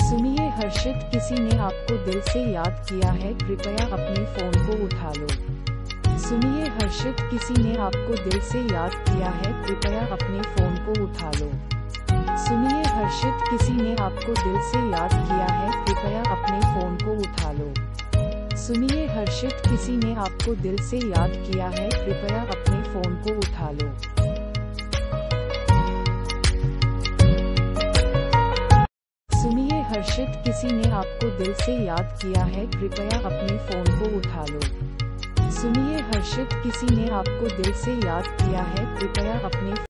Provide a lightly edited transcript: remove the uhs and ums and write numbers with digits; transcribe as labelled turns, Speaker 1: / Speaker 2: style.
Speaker 1: सुनिए हर्षित, किसी ने आपको दिल से याद किया है, कृपया अपने फोन को उठा लो। सुनिए हर्षित, किसी ने आपको दिल से याद किया है, कृपया अपने फोन को उठा लो। सुनिए हर्षित, किसी ने आपको दिल से याद किया है, कृपया अपने फोन को उठा लो। सुनिए हर्षित, किसी ने आपको दिल से याद किया है, कृपया अपने फोन को उठा लो। सुनिए हर्षित, किसी ने आपको दिल से याद किया है, कृपया अपने फोन को उठा लो। सुनिए हर्षित, किसी ने आपको दिल से याद किया है, कृपया अपने